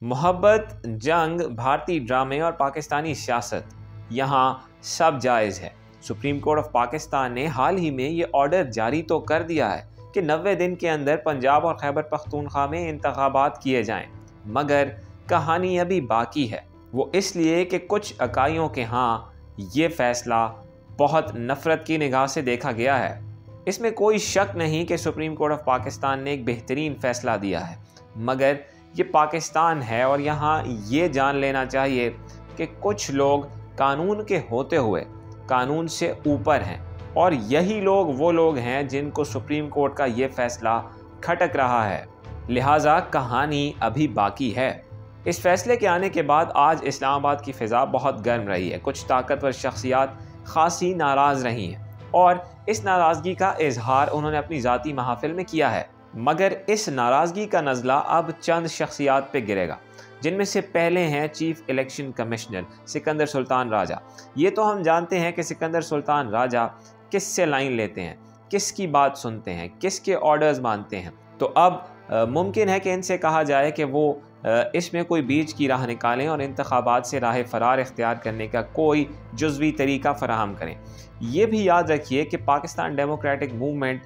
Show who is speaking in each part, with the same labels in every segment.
Speaker 1: محبت، جنگ، بھارتی ڈرامے اور پاکستانی سیاست، یہاں سب جائز ہے۔ سپریم کورٹ آف پاکستان نے حال ہی میں یہ آرڈر جاری تو کر دیا ہے کہ 90 دن کے اندر پنجاب اور خیبر پختونخوا میں انتخابات کیے جائیں، مگر کہانی ابھی باقی ہے۔ وہ اس لیے کہ کچھ اکائیوں کے ہاں یہ فیصلہ بہت نفرت کی نگاہ سے دیکھا گیا ہے۔ اس میں کوئی شک نہیں کہ سپریم کورٹ آف پاکستان نے ایک بہترین فیصلہ دیا ہے، مگر یہ پاکستان ہے اور یہاں یہ جان لینا چاہیے کہ کچھ لوگ قانون کے ہوتے ہوئے قانون سے اوپر ہیں، اور یہی لوگ وہ لوگ ہیں جن کو سپریم کورٹ کا یہ فیصلہ کھٹک رہا ہے، لہٰذا کہانی ابھی باقی ہے۔ اس فیصلے کے آنے کے بعد آج اسلام آباد کی فضا بہت گرم رہی ہے۔ کچھ طاقتور شخصیات خاصی ناراض رہی ہیں اور اس ناراضگی کا اظہار انہوں نے اپنی ذاتی محافل میں کیا ہے، مگر اس ناراضگی کا نزلہ اب چند شخصیات پہ گرے گا، جن میں سے پہلے ہیں chief election commissioner Sikandar Sultan Raja. یہ تو ہم جانتے ہیں کہ سکندر سلطان راجہ کس سے لائن لیتے ہیں، کس کی بات سنتے ہیں، کس کے آرڈرز مانتے ہیں، تو اب ممکن ہے کہ ان سے کہا جائے کہ وہ اس میں کوئی بیچ کی راہ نکالیں اور انتخابات سے راہ فرار اختیار کرنے کا کوئی جزوی طریقہ فراہم کریں۔ یہ بھی یاد رکھیے کہ پاکستان ڈیموکریٹک موومنٹ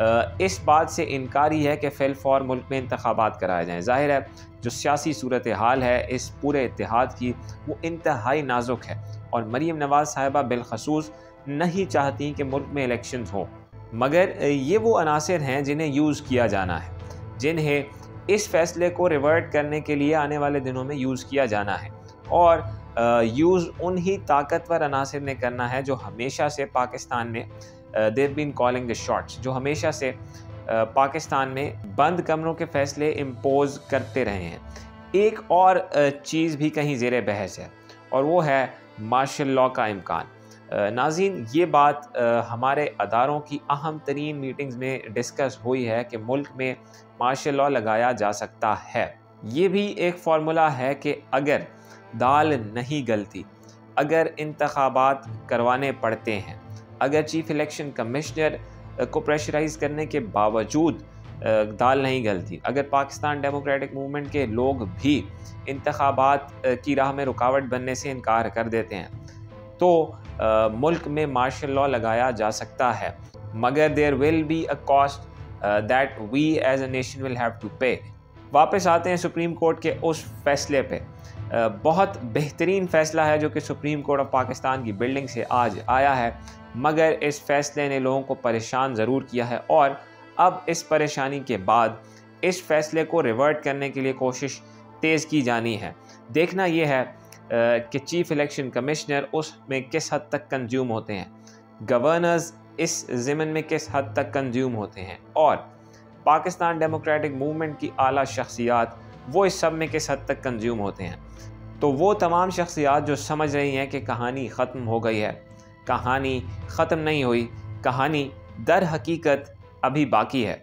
Speaker 1: اس بات سے انکاری ہے کہ فی الفور ملک میں انتخابات کرائے جائیں۔ ظاہر ہے جو سیاسی صورتحال ہے اس پورے اتحاد کی وہ انتہائی نازک ہے، اور مریم نواز صاحبہ بالخصوص نہیں چاہتی کہ ملک میں الیکشنز ہوں، مگر یہ وہ عناصر ہیں جنہیں یوز کیا جانا ہے، جنہیں اس فیصلے کو ریورٹ کرنے کے لیے آنے والے دنوں میں یوز کیا جانا ہے، اور یوز انہی طاقتور عناصر نے کرنا ہے جو ہمیشہ سے پاکستان میں they've been calling the shots، جو ہمیشہ سے پاکستان میں بند کمروں کے فیصلے امپوز کرتے رہے ہیں۔ ایک اور چیز بھی کہیں زیر بحث ہے، اور وہ ہے مارشل لاء کا امکان۔ ناظرین، یہ بات ہمارے اداروں کی اہم ترین میٹنگز میں ڈسکس ہوئی ہے کہ ملک میں مارشل لاء لگایا جا سکتا ہے۔ یہ بھی ایک فارمولا ہے کہ اگر دال نہیں گلتی، اگر انتخابات کروانے پڑتے ہیں، اگر چیف الیکشن کمشنر کو پریشرائز کرنے کے باوجود دال نہیں گلتی، اگر پاکستان ڈیموکریٹک موومنٹ کے لوگ بھی انتخابات کی راہ میں رکاوٹ بننے سے انکار کر دیتے ہیں، تو ملک میں مارشل لاء لگایا جا سکتا ہے، مگر there will be a cost that we as a nation will have to pay۔ واپس آتے ہیں سپریم کورٹ کے اس فیصلے پہ۔ بہت بہترین فیصلہ ہے جو کہ سپریم کورٹ آف پاکستان کی بلڈنگ سے آج آیا ہے، مگر اس فیصلے نے لوگوں کو پریشان ضرور کیا ہے، اور اب اس پریشانی کے بعد اس فیصلے کو ریورٹ کرنے کے لیے کوشش تیز کی جانی ہے۔ دیکھنا یہ ہے کہ چیف الیکشن کمشنر اس میں کس حد تک کنزیوم ہوتے ہیں، گورنرز اس ضمن میں کس حد تک کنزیوم ہوتے ہیں، اور پاکستان ڈیموکریٹک موومنٹ کی اعلیٰ شخصیات وہ اس سب میں کس حد تک کنزیوم ہوتے ہیں۔ تو وہ تمام شخصیات جو سمجھ رہی ہیں کہ کہانی ختم ہو گئی ہے، کہانی ختم نہیں ہوئی، کہانی در حقیقت ابھی باقی ہے۔